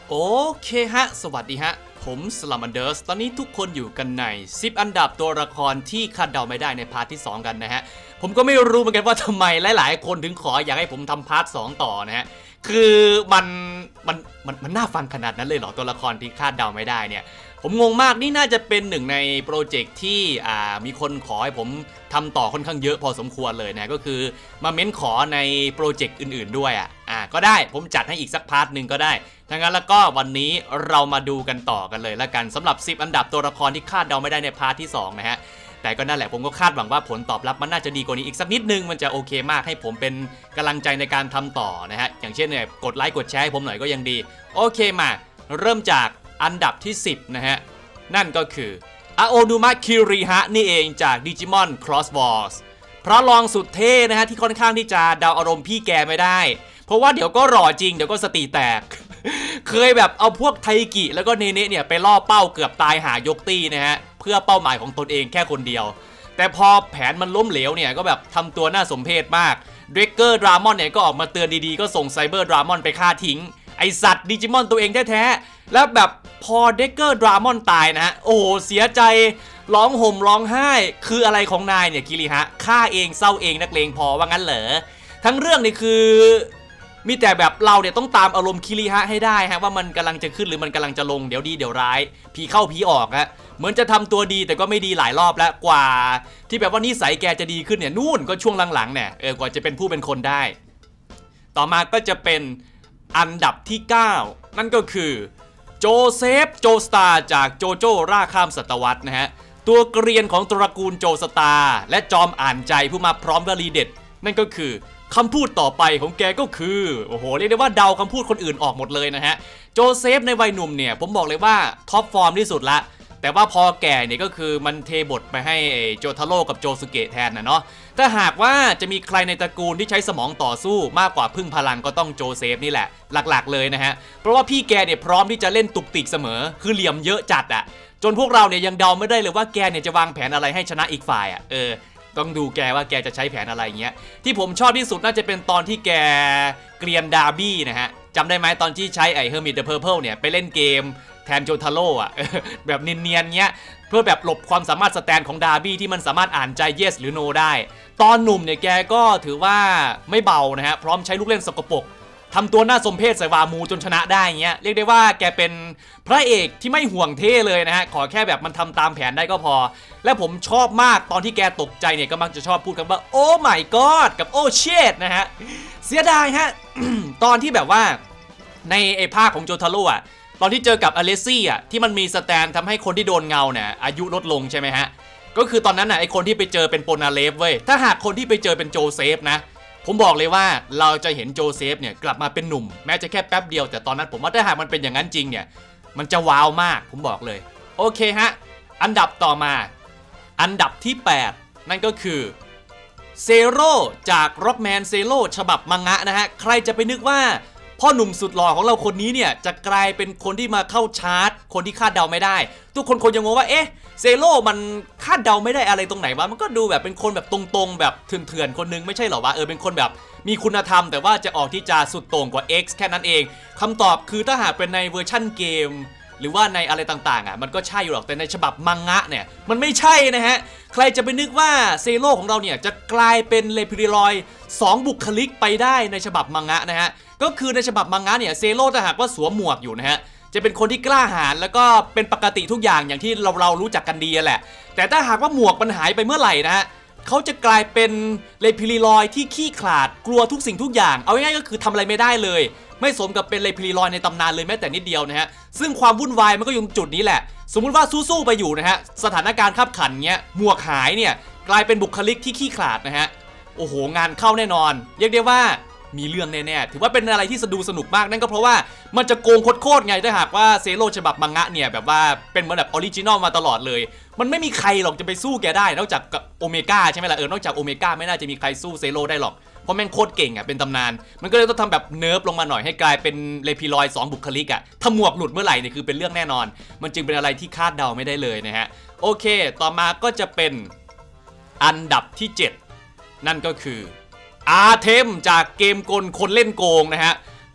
โอเคฮะสวัสดีฮะผมสลัมอันเดอร์สตอนนี้ทุกคนอยู่กันใน10อันดับตัวละครที่คาดเดาไม่ได้ในพาร์ทที่2กันนะฮะผมก็ไม่รู้เหมือนกันว่าทำไมหลายๆคนถึงขออยากให้ผมทำพาร์ท2ต่อนะฮะคือมันน่าฟังขนาดนั้นเลยเหรอตัวละครที่คาดเดาไม่ได้เนี่ยผมงงมากนี่น่าจะเป็นหนึ่งในโปรเจกต์ที่มีคนขอให้ผมทำต่อค่อนข้างเยอะพอสมควรเลยนะก็คือมาเม้นขอในโปรเจกต์อื่นๆด้วยก็ได้ผมจัดให้อีกสักพาร์ทหนึ่งก็ได้ทั้งนั้นแล้วก็วันนี้เรามาดูกันต่อกันเลยละกันสำหรับ10อันดับตัวละครที่คาดเดาไม่ได้ในพาร์ทที่2นะฮะแต่ก็นั่นแหละผมก็คาดหวังว่าผลตอบรับมันน่าจะดีกว่านี้อีกสักนิดนึงมันจะโอเคมากให้ผมเป็นกำลังใจในการทำต่อนะฮะอย่างเช่นเนี่ยกดไลค์กดแชร์ให้ผมหน่อยก็ยังดีโอเคมาเริ่มจากอันดับที่10นะฮะนั่นก็คืออาโอนุมะคิริฮะนี่เองจาก Digimon Cross Wars พระรองสุดเท่นะฮะที่ค่อนข้างที่จะเดาอารมณ์พี่แกไม่ได้เพราะว่าเดี๋ยวก็หล่อจริงเดี๋ยวก็สติแตก เคยแบบเอาพวกไทกิแล้วก็เนเนะเนี่ยไปล่อเป้าเกือบตายหายกตี้นะฮะเพื่อเป้าหมายของตนเองแค่คนเดียวแต่พอแผนมันล้มเหลวเนี่ยก็แบบทำตัวน่าสมเพชมากเดรกเกอร์ดรามอนเนี่ยก็ออกมาเตือนดีๆก็ส่งไซเบอร์ดรามอนไปฆ่าทิ้งไอสัตว์ดิจิมอนตัวเองแท้ๆแล้วแบบพอเดรกเกอร์ดรามอนตายนะฮะโอ้โหเสียใจร้องห่มร้องไห้คืออะไรของนายเนี่ยคิริฮะฆ่าเองเศร้าเองนักเลงพอว่างั้นเหรอทั้งเรื่องนี่คือมีแต่แบบเราเนี่ยต้องตามอารมณ์คิริฮะให้ได้ฮะว่ามันกำลังจะขึ้นหรือมันกำลังจะลงเดี๋ยวดีเดี๋ยวร้ายผีเข้าผีออกฮะเหมือนจะทำตัวดีแต่ก็ไม่ดีหลายรอบแล้วกว่าที่แบบว่านิสัยแกจะดีขึ้นเนี่ยนู่นก็ช่วงหลังๆเนี่ยกว่าจะเป็นผู้เป็นคนได้ต่อมาก็จะเป็นอันดับที่9นั่นก็คือโจเซฟโจสตาร์จากโจโจ้ร่าข้ามศตวรรษนะฮะตัวเกรียนของตระกูลโจสตาร์และจอมอ่านใจผู้มาพร้อมวลีเด็ดนั่นก็คือคำพูดต่อไปของแกก็คือโอ้โหเรียกได้ว่าเดาคำพูดคนอื่นออกหมดเลยนะฮะโจเซฟในวัยหนุ่มเนี่ยผมบอกเลยว่าท็อปฟอร์มที่สุดละแต่ว่าพอแก่เนี่ยก็คือมันเทบทไปให้โจทาโร่กับโจสุเกะแทนนะเนาะถ้าหากว่าจะมีใครในตระกูลที่ใช้สมองต่อสู้มากกว่าพึ่งพลังก็ต้องโจเซฟนี่แหละหลักๆเลยนะฮะเพราะว่าพี่แกเนี่ยพร้อมที่จะเล่นตุกติกเสมอคือเหลี่ยมเยอะจัดอะจนพวกเราเนี่ยยังเดาไม่ได้เลยว่าแกเนี่ยจะวางแผนอะไรให้ชนะอีกฝ่ายอะต้องดูแกว่าแกจะใช้แผนอะไรเงี้ยที่ผมชอบที่สุดน่าจะเป็นตอนที่แกเกรียนดาร์บี้นะฮะจำได้ไหมตอนที่ใช้ไอเฮอร์มิตเดอะเพอร์เพิลเนี่ยไปเล่นเกมแทนโจทาโร่อะแบบเนียนๆเงี้ยเพื่อแบบหลบความสามารถสแตนของดาร์บี้ที่มันสามารถอ่านใจ yes หรือ no ได้ตอนหนุ่มเนี่ยแกก็ถือว่าไม่เบานะฮะพร้อมใช้ลูกเล่นสกปรกทำตัวน่าสมเพชใส่วามูจนชนะได้เงี้ยเรียกได้ว่าแกเป็นพระเอกที่ไม่ห่วงเท่เลยนะฮะขอแค่แบบมันทำตามแผนได้ก็พอและผมชอบมากตอนที่แกตกใจเนี่ยก็มักจะชอบพูดคำว่าโอ้ my god กับโอ้เชดนะฮะเสียดายฮะ ตอนที่แบบว่าในไอ้ภาคของโจทาโร่อะตอนที่เจอกับอเลซี่อะที่มันมีสแตนทำให้คนที่โดนเงาเนี่ยอายุลดลงใช่ไหมฮะก็คือตอนนั้นน่ะไอ้คนที่ไปเจอเป็นโปนาเลฟเว้ยถ้าหากคนที่ไปเจอเป็นโจเซฟนะผมบอกเลยว่าเราจะเห็นโจเซฟเนี่ยกลับมาเป็นหนุ่มแม้จะแค่แป๊บเดียวแต่ตอนนั้นผมว่าถ้าหากมันเป็นอย่างนั้นจริงเนี่ยมันจะว้าวมากผมบอกเลยโอเคฮะอันดับต่อมาอันดับที่8นั่นก็คือเซโร่จากร็อกแมนเซโร่ฉบับมังงะนะฮะใครจะไปนึกว่าพ่อหนุ่มสุดหล่อของเราคนนี้เนี่ยจะกลายเป็นคนที่มาเข้าชาร์ตคนที่คาดเดาไม่ได้ทุกคนคงยังงงว่าเอ๊ะเซโร่มันคาดเดาไม่ได้อะไรตรงไหนวะมันก็ดูแบบเป็นคนแบบตรงๆแบบเถื่อนๆคนนึงไม่ใช่หรอวะเป็นคนแบบมีคุณธรรมแต่ว่าจะออกที่จะสุดโต่งกว่า X แค่นั้นเองคำตอบคือถ้าหากเป็นในเวอร์ชั่นเกมหรือว่าในอะไรต่างๆมันก็ใช่อยู่หรอกแต่ในฉบับมังงะเนี่ยมันไม่ใช่นะฮะใครจะไปนึกว่าเซโร่ของเราเนี่ยจะกลายเป็นเลพิริลอย2บุคลิกไปได้ในฉบับมังงะนะฮะก็คือในฉบับมังงะเนี่ยเซโร่ถ้าหากว่าสวมหมวกอยู่นะฮะจะเป็นคนที่กล้าหาญแล้วก็เป็นปกติทุกอย่างอย่างที่เรารู้จักกันดีแหละแต่ถ้าหากว่าหมวกมันหายไปเมื่อไหร่นะฮะเขาจะกลายเป็นเลพิริลอยที่ขี้ขลาดกลัวทุกสิ่งทุกอย่างเอาง่ายๆก็คือทำอะไรไม่ได้เลยไม่สมกับเป็นเลพิริลอยในตำนานเลยแม้แต่นิดเดียวนะฮะซึ่งความวุ่นวายมันก็อยู่จุดนี้แหละสมมุติว่าสู้ๆไปอยู่นะฮะสถานการณ์ขับขันเงี้ยหมวกหายเนี่ยกลายเป็นบุคลิกที่ขี้ขลาดนะฮะโอ้โหงานเข้าแน่นอนเรียกได้ว่ามีเรื่องแน่ๆถือว่าเป็นอะไรที่สนุกมากนั่นก็เพราะว่ามันจะโกงโคตรไงถ้าหากว่าเซโร่ฉบับมังงะเนี่ยแบบว่าเป็นเหมือนแบบออริจินอลมาตลอดเลยมันไม่มีใครหรอกจะไปสู้แกได้นอกจากโอเมก้าใช่ไหมล่ะนอกจากโอเมก้าไม่น่าจะมีใครสู้เซโร่ได้หรอกเพราะแม่งโคตรเก่งเป็นตำนานมันก็เลยต้องทำแบบเนิร์ฟลงมาหน่อยให้กลายเป็นเลพิลอย2บุคลิกถ้าหมวกหลุดเมื่อไหร่เนี่ยคือเป็นเรื่องแน่นอนมันจึงเป็นอะไรที่คาดเดาไม่ได้เลยนะฮะโอเคต่อมาก็จะเป็นอันดับที่7นั่นก็คืออาเทมจากเกมกลคนเล่นโกงนะฮะแ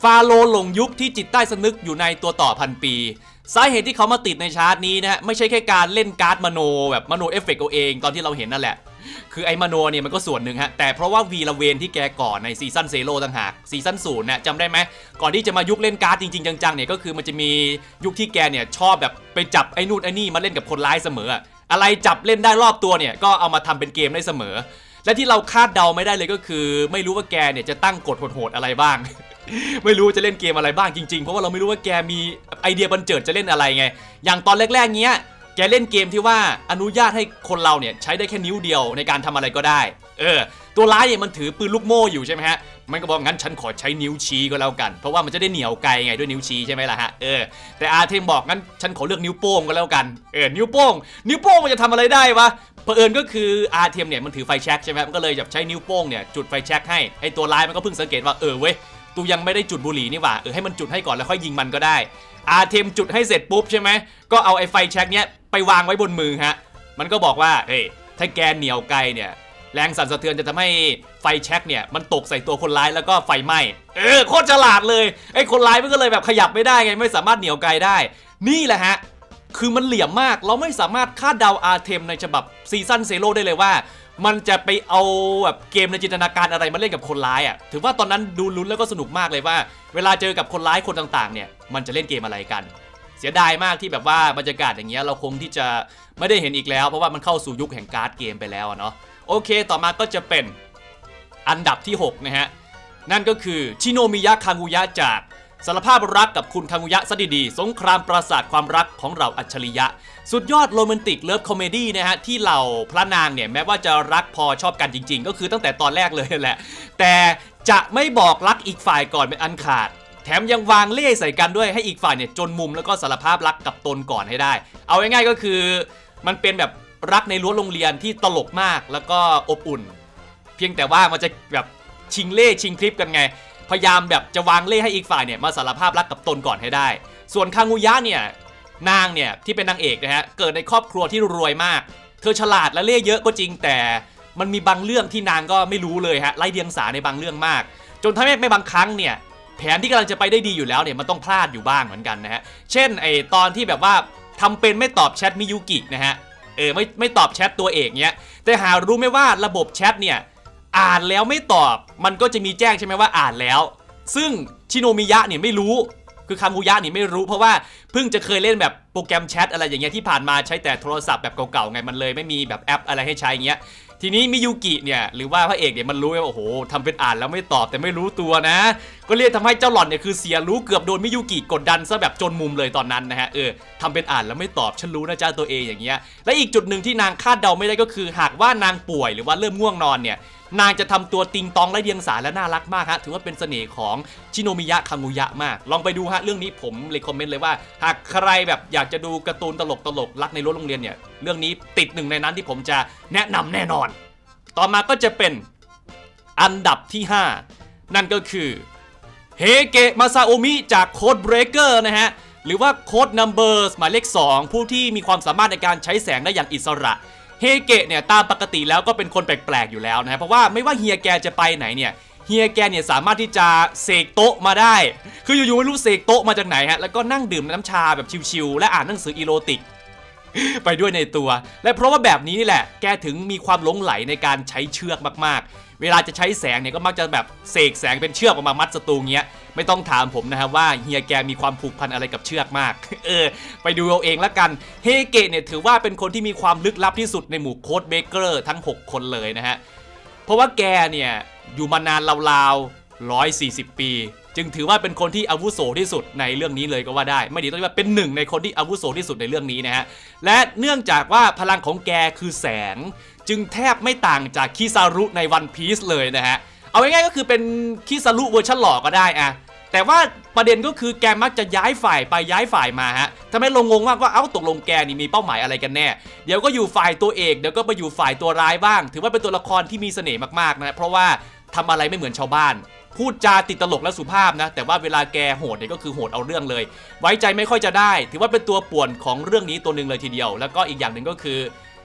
ฟาโรห์หลงยุคที่จิตใต้สำนึกอยู่ในตัวต่อพันปีสาเหตุที่เขามาติดในชาร์ตนี้นะฮะไม่ใช่แค่การเล่นการ์ดมโนแบบมโนเอฟเฟกต์เอาเองตอนที่เราเห็นนั่นแหละคือไอ้มโนเนี่ยมันก็ส่วนหนึ่งฮะแต่เพราะว่าวีละเวนที่แกก่อนในซีซั่นเซโร่ต่างหากซีซั่น0เนี่ยจำได้ไหมก่อนที่จะมายุคเล่นการ์ดจริงๆจังๆเนี่ยก็คือมันจะมียุคที่แกเนี่ยชอบแบบไปจับไอ้นู่นไอ้นี่มาเล่นกับคนร้ายเสมออะไรจับเล่นได้รอบตัวเนี่ยก็เอามาทำเป็นเกมได้เสมอและที่เราคาดเดาไม่ได้เลยก็คือไม่รู้ว่าแกเนี่ยจะตั้งกฎโหดๆอะไรบ้าง ไม่รู้จะเล่นเกมอะไรบ้างจริงๆเพราะว่าเราไม่รู้ว่าแกมีไอเดียบันเจิดจะเล่นอะไรไงอย่างตอนแรกๆเนี้ยแกเล่นเกมที่ว่าอนุญาตให้คนเราเนี่ยใช้ได้แค่นิ้วเดียวในการทำอะไรก็ได้ตัวร้ายเนี่ยมันถือปืนลูกโม่อยู่ใช่ไหมฮะมันก็บอกงั้นฉันขอใช้นิ้วชี้ก็แล้วกันเพราะว่ามันจะได้เหนียวไกลไงด้วยนิ้วชี้ใช่ไหมล่ะฮะแต่อาร์เทมบอกงั้นฉันขอเลือกนิ้วโป้งก็แล้วกันนิ้วโป้งมันจะทำอะไรได้วะเผอิญก็คืออาร์เทมเนี่ยมันถือไฟแช็กใช่ไหมมันก็เลยแบบใช้นิ้วโป้งเนี่ยจุดไฟแช็กให้ไอตัวร้ายมันก็เพิ่งสังเกตว่าเว้ยตูยังไม่ได้จุดบุหรี่นี่หว่าให้มันจุดให้ก่อนแล้วค่อยยิงมันก็ได้อาร์เทมจุดให้เสร็จปุ๊บใช่ไหมก็เอาไอ้ไฟแช็กเนี้ยไปวางไว้บนมือฮะมันก็บอกว่าถ้าแกเหนียวไกลเนี่ยแรงสั่นสะเทือนจะทำให้ไฟแช็กเนี่ยมันตกใส่ตัวคนร้ายแล้วก็ไฟไหม้โคตรฉลาดเลยไอ้คนร้ายมันก็เลยแบบขยับไม่ได้ไงไม่สามารถเหนียวไกลได้นี่แหละฮะคือมันเหลี่ยมมากเราไม่สามารถคาดเดาอาร์เทมในฉบับซีซั่นเซโร่ได้เลยว่ามันจะไปเอาแบบเกมในจินตนาการอะไรมาเล่นกับคนร้ายถือว่าตอนนั้นดูลุ้นแล้วก็สนุกมากเลยว่าเวลาเจอกับคนร้ายคนต่างๆเนี่ยมันจะเล่นเกมอะไรกันเสียดายมากที่แบบว่าบรรยากาศอย่างเงี้ยเราคงที่จะไม่ได้เห็นอีกแล้วเพราะว่ามันเข้าสู่ยุคแห่งการ์ดเกมไปแล้วเนาะโอเคต่อมาก็จะเป็นอันดับที่6นะฮะนั่นก็คือชิโนมิยะคางูยะจากสารภาพรักกับคุณคางูยะซะดีๆสงครามปราสาทความรักของเราอัจฉริยะสุดยอดโรแมนติกเลิฟคอมเมดี้นะฮะที่เหล่าพระนางเนี่ยแม้ว่าจะรักพอชอบกันจริงๆก็คือตั้งแต่ตอนแรกเลยแหละแต่จะไม่บอกรักอีกฝ่ายก่อนเป็นอันขาดแถมยังวางเล่ห์ใส่กันด้วยให้อีกฝ่ายเนี่ยจนมุมแล้วก็สารภาพรักกับตนก่อนให้ได้เอาง่ายๆก็คือมันเป็นแบบรักในรั้วโรงเรียนที่ตลกมากแล้วก็อบอุ่นเพียงแต่ว่ามันจะแบบชิงเล่ห์ชิงคลิปกันไงพยายามแบบจะวางเล่ห์ให้อีกฝ่ายเนี่ยมาสารภาพรักกับตนก่อนให้ได้ส่วนคางูยะเนี่ยนางเนี่ยที่เป็นนางเอกนะฮะเกิดในครอบครัวที่รวยมากเธอฉลาดและเล่ห์เยอะก็จริงแต่มันมีบางเรื่องที่นางก็ไม่รู้เลยฮะไร้เดียงสาในบางเรื่องมากจนทำให้ไม่บางครั้งเนี่ยแผนที่กำลังจะไปได้ดีอยู่แล้วเนี่ยมันต้องพลาดอยู่บ้างเหมือนกันนะฮะเช่นตอนที่แบบว่าทำเป็นไม่ตอบแชทมิยุกินะฮะไม่ตอบแชทตัวเอกเนี้ยแต่หารู้ไหมว่าระบบแชทเนี่ยอ่านแล้วไม่ตอบมันก็จะมีแจ้งใช่ไหมว่าอ่านแล้วซึ่งชิโนมิยะเนี่ยไม่รู้คือคางูยะนี่ไม่รู้เพราะว่าเพิ่งจะเคยเล่นแบบโปรแกรมแชทอะไรอย่างเงี้ยที่ผ่านมาใช้แต่โทรศัพท์แบบเก่าๆไงมันเลยไม่มีแบบแอปอะไรให้ใช้เงี้ยทีนี้มิยุกิเนี่ยหรือว่าพระเอกเนี่ยมันรู้ว่าโอ้โหทำเป็นอ่านแล้วไม่ตอบแต่ไม่รู้ตัวนะก็เรียกทำให้เจ้าหล่อนเนี่ยคือเสียรู้เกือบโดนมิยุกิกดดันซะแบบจนมุมเลยตอนนั้นนะฮะทำเป็นอ่านแล้วไม่ตอบฉันรู้นะจ้าตัวเองอย่างเงี้ยและอีกจุดหนึ่งที่นางคาดเดาไม่ได้ก็คือหากว่านางป่วยหรือว่าเริ่มง่วงนอนเนี่ยนางจะทำตัวติงตองไร้เดียงสาและน่ารักมากฮะถือว่าเป็นเสน่ห์ของชิโนมิยะคางูยะมากลองไปดูฮะเรื่องนี้ผมเลยคอมเมนต์เลยว่าหากใครแบบอยากจะดูการ์ตูนตลกรักในรั้วโรงเรียนเนี่ยเรื่องนี้ติดหนึ่งในนั้นที่ผมจะแนะนำแน่นอนต่อมาก็จะเป็นอันดับที่5นั่นก็คือเฮเกะมาซาโอมิจากโค้ดเบรกเกอร์นะฮะหรือว่าโค้ดนัมเบอร์หมายเลข2ผู้ที่มีความสามารถในการใช้แสงได้อย่างอิสระเฮเกะเนี่ยตามปกติแล้วก็เป็นคนแปลกๆอยู่แล้วนะเพราะว่าไม่ว่าเฮียแกจะไปไหนเนี่ยเฮียแกเนี่ยสามารถที่จะเสกโต๊ะมาได้คืออยู่ๆไม่รู้เสกโต๊ะมาจากไหนฮะแล้วก็นั่งดื่มน้ำชาแบบชิลๆและอ่านหนังสืออีโรติกไปด้วยในตัวและเพราะว่าแบบนี้นี่แหละแกถึงมีความหลงไหลในการใช้เชือกมากๆเวลาจะใช้แสงเนี่ยก็มักจะแบบเสกแสงเป็นเชือกออกมามัดศัตรูเงี้ยไม่ต้องถามผมนะครับว่าเฮียแกมีความผูกพันอะไรกับเชือกมากไปดูเอาเองละกันเฮเกะเนี่ยถือว่าเป็นคนที่มีความลึกลับที่สุดในหมู่โค้ดเบเกอร์ทั้ง6คนเลยนะฮะเพราะว่าแกเนี่ยอยู่มานานราวๆ140 ปีจึงถือว่าเป็นคนที่อาวุโสที่สุดในเรื่องนี้เลยก็ว่าได้ไม่ดีต้องว่าเป็นหนึ่งในคนที่อาวุโสที่สุดในเรื่องนี้นะฮะและเนื่องจากว่าพลังของแกคือแสงจึงแทบไม่ต่างจากคิซารุในวันพีซเลยนะฮะเอาง่ายๆก็คือเป็นคิซารุเวอร์ชันหล่อก็ได้แต่ว่าประเด็นก็คือแกมักจะย้ายฝ่ายไปย้ายฝ่ายมาฮะทำให้เรางงว่าเอ้าตกลงแกนี่มีเป้าหมายอะไรกันแน่เดี๋ยวก็อยู่ฝ่ายตัวเอกเดี๋ยวก็ไปอยู่ฝ่ายตัวร้ายบ้างถือว่าเป็นตัวละครที่มีเสน่ห์มากๆนะเพราะว่าทำอะไรไม่เหมือนชาวบ้านพูดจาติดตลกและสุภาพนะแต่ว่าเวลาแกโหดเนี่ยก็คือโหดเอาเรื่องเลยไว้ใจไม่ค่อยจะได้ถือว่าเป็นตัวป่วนของเรื่องนี้ตัวหนึ่งเลยทีเดียวแล้วก็อีกอย่างหนึ่งก็คือ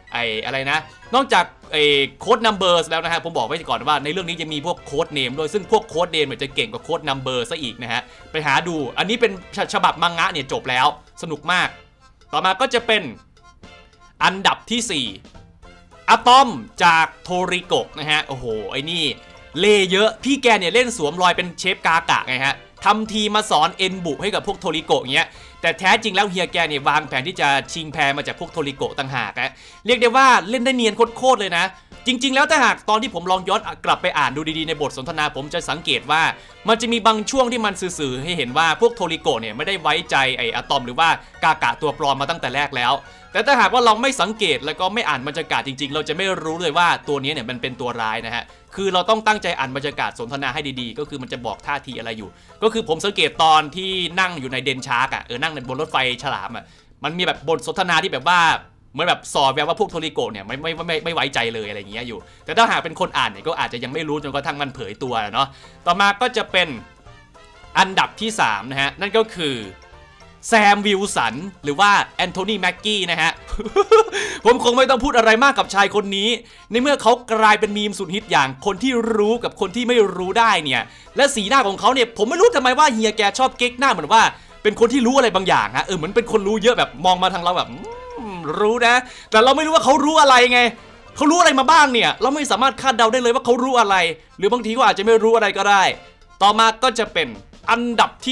อะไรนะนอกจากโค้ดนัมเบอร์แล้วนะฮะผมบอกไว้ก่อนว่าในเรื่องนี้จะมีพวกโค้ดเนมด้วยซึ่งพวกโค้ดเนมจะเก่งกว่าโค้ดนัมเบอร์ซะอีกนะฮะไปหาดูอันนี้เป็นฉบับมังงะเนี่ยจบแล้วสนุกมากต่อมาก็จะเป็นอันดับที่4อะตอมจากโทริโกะนะฮะโอ้โหไอ้นี่เล่เยอะพี่แกเนี่ยเล่นสวมรอยเป็นเชฟกากะไงฮะทำทีมาสอนเอ็นบุให้กับพวกโทริโกะอย่างเงี้ยแต่แท้จริงแล้วเฮียแกเนี่ยวางแผนที่จะชิงแพรมาจากพวกโทริโกะต่างหากนะเรียกได้ว่าเล่นได้เนียนโคตรเลยนะจริงๆแล้วถ้าหากตอนที่ผมลองย้อนกลับไปอ่านดูดีๆในบทสนทนาผมจะสังเกตว่ามันจะมีบางช่วงที่มันสื่อให้เห็นว่าพวกโทริโกะเนี่ยไม่ได้ไว้ใจอะตอมหรือว่ากากะตัวปลอมมาตั้งแต่แรกแล้วแต่ถ้าหากว่าเราไม่สังเกตแล้วก็ไม่อ่านบรรยากาศจริงๆเราจะไม่รู้เลยว่าตัวนี้เนี่ยมันเป็นตัวร้ายนะฮะคือเราต้องตั้งใจอ่านบรรยากาศสนทนาให้ดีๆก็คือมันจะบอกท่าทีอะไรอยู่ก็คือผมสังเกตตอนที่นั่งอยู่ในเดนชาร์กนั่งบนรถไฟฉลามมันมีแบบบทสนทนาที่แบบว่าเหมือนแบบสอบแบบว่าพวกโทริโกะเนี่ยไม่ไว้ใจเลยอะไรอย่างเงี้ยอยู่แต่ถ้าหากเป็นคนอ่านเนี่ยก็อาจจะยังไม่รู้จนกระทั่งมันเผยตัวเนาะต่อมาก็จะเป็นอันดับที่3นะฮะนั่นก็คือแซมวิลสันหรือว่าแอนโทนีแม็กกี้นะฮะ ผมคงไม่ต้องพูดอะไรมากกับชายคนนี้ในเมื่อเขากลายเป็นมีมสุดฮิตอย่างคนที่รู้กับคนที่ไม่รู้ได้เนี่ยและสีหน้าของเขาเนี่ยผมไม่รู้ทำไมว่าเฮียแกชอบเก๊กหน้าเหมือนว่าเป็นคนที่รู้อะไรบางอย่างฮะเหมือนเป็นคนรู้เยอะแบบมองมาทางเราแบบรู้นะแต่เราไม่รู้ว่าเขารู้อะไรไงเขารู้อะไรมาบ้างเนี่ยเราไม่สามารถคาดเดาได้เลยว่าเขารู้อะไรหรือบางทีก็อาจจะไม่รู้อะไรก็ได้ต่อมาก็จะเป็นอันดับที่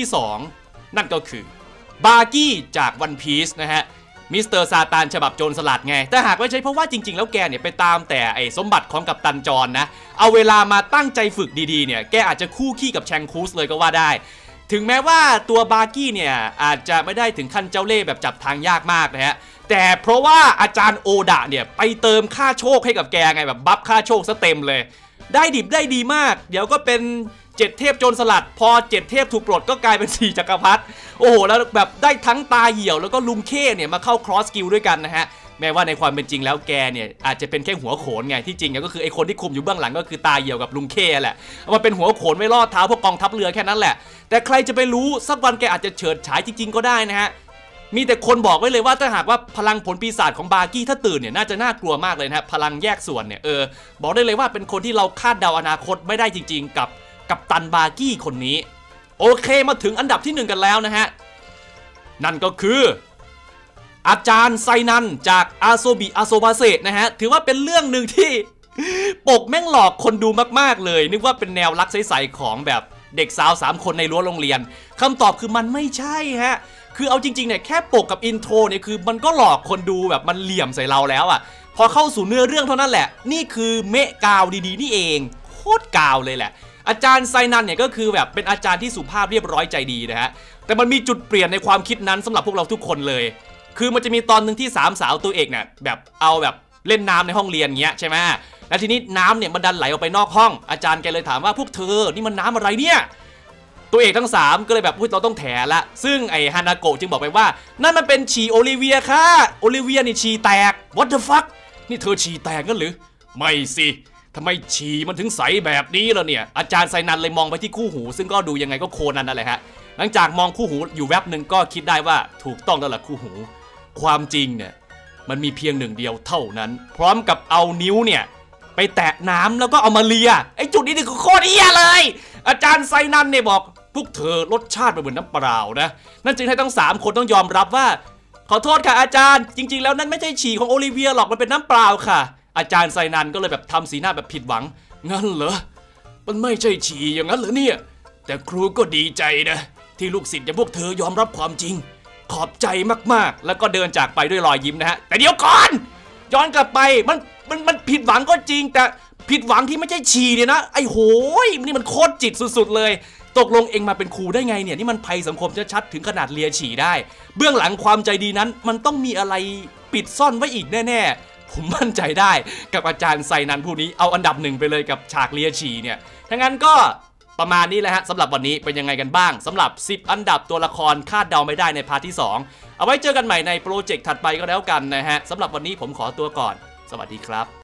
2นั่นก็คือบาร์กี้จากวันพีซนะฮะมิสเตอร์ซาตานฉบับโจรสลัดไงแต่หากไม่ใช่เพราะว่าจริงๆแล้วแกเนี่ยไปตามแต่สมบัติของกัปตันจรนะเอาเวลามาตั้งใจฝึกดีๆเนี่ยแกอาจจะคู่ขี้กับแชงคูสเลยก็ว่าได้ถึงแม้ว่าตัวบาร์กี้เนี่ยอาจจะไม่ได้ถึงขั้นเจ้าเล่ห์แบบจับทางยากมากนะฮะแต่เพราะว่าอาจารย์โอดะเนี่ยไปเติมค่าโชคให้กับแกไงแบบบัฟค่าโชคซะเต็มเลยได้ดิบได้ดีมากเดี๋ยวก็เป็น7 เทพโจรสลัดพอ7 เทพถูกปลดก็กลายเป็น4 จักรพรรดิโอ้โหแล้วแบบได้ทั้งตาเหี่ยวแล้วก็ลุงเข้เนี่ยมาเข้าครอสสกิลด้วยกันนะฮะแม้ว่าในความเป็นจริงแล้วแกเนี่ยอาจจะเป็นแค่หัวโขนไงที่จริงก็คือไอคนที่คุมอยู่เบื้องหลังก็คือตาเหี่ยวกับลุงเข้แหละเอามาเป็นหัวโขนไว้ล่อเท้าพวกกองทัพเรือแค่นั้นแหละแต่ใครจะไปรู้สักวันแกอาจจะเฉิดฉายจริงๆก็ได้นะฮะมีแต่คนบอกไว้เลยว่าถ้าหากว่าพลังผลปีศาจของบาร์กี้ถ้าตื่นเนี่ยน่าจะน่ากลัวมากเลยนะพลังแยกส่วนเนี่ยบอกได้เลยว่าเป็นคนที่เราคาดเดาอนาคตไม่ได้จริงๆกับกัปตันบาร์กี้คนนี้โอเคมาถึงอันดับที่1กันแล้วนะฮะนั่นก็คืออาจารย์ไซนันจากอาโซบิอาโซบาเซนะฮะถือว่าเป็นเรื่องหนึ่งที่ปกแม่งหลอกคนดูมากๆเลยนึกว่าเป็นแนวรักใสๆของแบบเด็กสาว3 คนในรั้วโรงเรียนคำตอบคือมันไม่ใช่ฮะคือเอาจริงๆเนี่ยแค่ปกกับอินโทรเนี่ยคือมันก็หลอกคนดูแบบมันเหลี่ยมใส่เราแล้วพอเข้าสู่เนื้อเรื่องเท่านั้นแหละนี่คือเมะกาวดีๆนี่เองโคตรกาวเลยแหละอาจารย์ไซนันเนี่ยก็คือแบบเป็นอาจารย์ที่สุภาพเรียบร้อยใจดีนะฮะแต่มันมีจุดเปลี่ยนในความคิดนั้นสำหรับพวกเราทุกคนเลยคือมันจะมีตอนหนึ่งที่3 สาวตัวเอกเนี่ยแบบเอาแบบเล่นน้ำในห้องเรียนเงี้ยใช่ไหมแล้วทีนี้น้ำเนี่ยมันดันไหลออกไปนอกห้องอาจารย์แกเลยถามว่าพวกเธอนี่มันน้ำอะไรเนี่ยตัวเอกทั้ง3ก็เลยแบบเราต้องแถละซึ่งฮานาโกะจึงบอกไปว่านั่นมันเป็นฉี่โอลิเวียค่ะโอลิเวียนี่ฉี่แตก what the fuck นี่เธอฉี่แตกงั้นหรือไม่สิทำไมฉี่มันถึงใสแบบนี้ล่ะเนี่ยอาจารย์ไซนันเลยมองไปที่คู่หูซึ่งก็ดูยังไงก็โคนันนั่นแหละฮะหลังจากมองคู่หูอยู่แวบหนึ่งก็คิดได้ว่าถูกต้องแล้วล่ะคู่หูความจริงเนี่ยมันมีเพียงหนึ่งเดียวเท่านั้นพร้อมกับเอานิ้วเนี่ยไปแตะน้ำแล้วก็เอามาเลียไอ้จุดนี้นี่คือโคตรเหี้ยเลยอาจารย์ไซนันเนี่ยบอกพวกเธอรสชาติมันเหมือนน้ำเปล่านะนั่นจึงให้ทั้ง3 คนต้องยอมรับว่าขอโทษค่ะอาจารย์จริงๆแล้วนั่นไม่ใช่ฉี่ของโอลิเวียหรอกมันเป็นน้ำเปล่าค่ะอาจารย์ไซนันก็เลยแบบทำสีหน้าแบบผิดหวังงั้นเหรอมันไม่ใช่ฉี่อย่างนั้นเหรอเนี่ยแต่ครูก็ดีใจนะที่ลูกศิษย์อย่างพวกเธอยอมรับความจริงขอบใจมากๆแล้วก็เดินจากไปด้วยรอยยิ้มนะฮะแต่เดี๋ยวก่อนย้อนกลับไปมันผิดหวังก็จริงแต่ผิดหวังที่ไม่ใช่ฉี่เนี่ยนะไอ้โหยนี่มันโคตรจิตสุดๆเลยตกลงเองมาเป็นครูได้ไงเนี่ยนี่มันภัยสังคมชัดๆถึงขนาดเลียฉี่ได้เบื้องหลังความใจดีนั้นมันต้องมีอะไรปิดซ่อนไว้อีกแน่ๆผมมั่นใจได้กับอาจารย์ไซนันผู้นี้เอาอันดับ1ไปเลยกับฉากเลียฉี่เนี่ยทั้งนั้นก็ประมาณนี้แหละฮะสำหรับวันนี้เป็นยังไงกันบ้างสำหรับ10 อันดับตัวละครคาดเดาไม่ได้ในพาร์ทที่2เอาไว้เจอกันใหม่ในโปรเจกต์ถัดไปก็แล้วกันนะฮะสำหรับวันนี้ผมขอตัวก่อนสวัสดีครับ